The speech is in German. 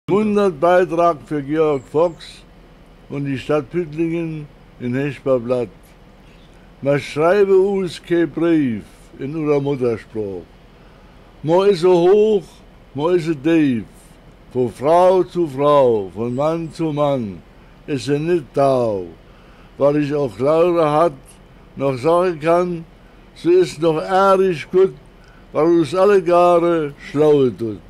Beitrag für Georg Fox und die Stadt Püttlingen in Heschberblatt. Man schreibe uns kein Brief in unserer Muttersprache. Man ist so hoch, man ist so tief. Von Frau zu Frau, von Mann zu Mann, ist er nicht da. Weil ich auch Laura hat, noch sagen kann, sie ist noch ehrlich gut, weil uns alle Jahre schlau tut.